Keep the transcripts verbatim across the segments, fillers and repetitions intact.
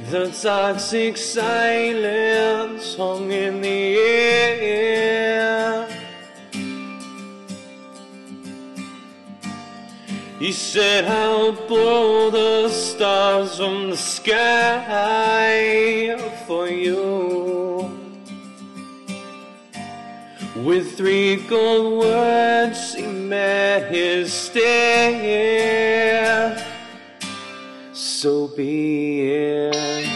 The toxic silence hung in the air. He said, I'll blow the stars from the sky for you. With three gold words he met his stare. So be it.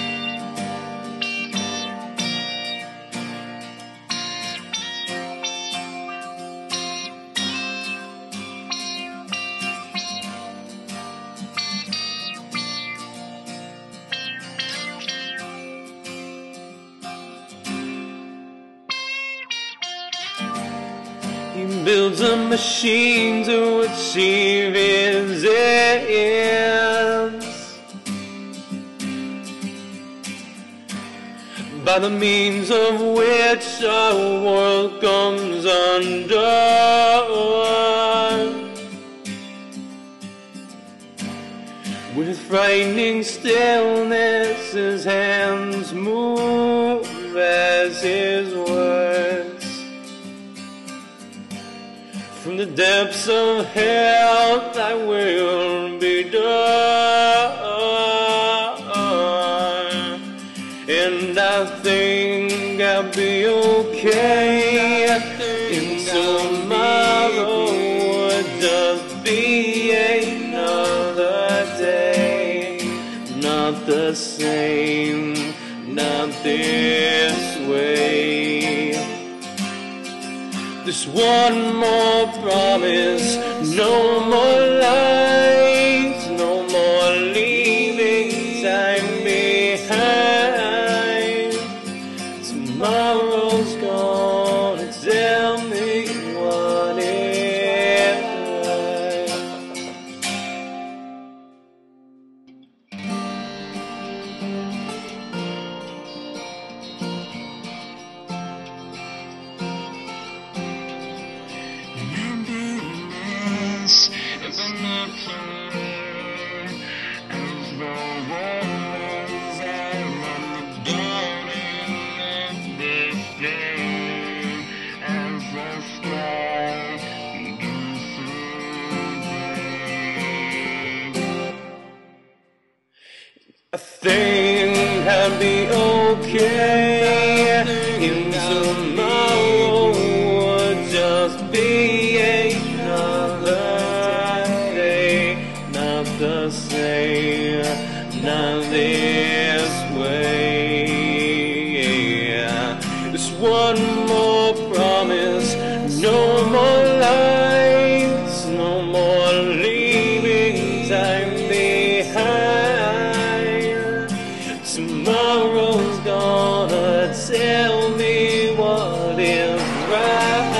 He builds a machine to achieve his ends, by the means of which our world comes undone. With frightening stillness his hands move as his words from the depths of hell thy will be done. And I think I'll be okay, and tomorrow would just be another day. Not the same, not this way. This one more promise, no more lies, no more leaving time behind. Tomorrow's gonna tell me what is right. It's enough to learn as the romance and on the dawning of this day, as the sky begins to break. I think I'll be okay, and tomorrow would just be the same, not this way. Just one more promise, no more lies, no more leaving time behind. Tomorrow's gonna tell me what is right.